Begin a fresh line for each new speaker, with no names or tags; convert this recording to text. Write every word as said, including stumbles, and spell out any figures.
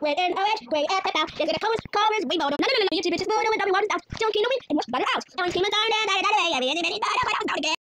we're in a rush, we're at the bow. There's gonna come covers, we know. No, no, no, no, you two bitches, no, no, no, we want out. Don't kill me, and what's better out? Don't kill me, darn, darn, darn, darn, darn, darn, darn, darn, darn,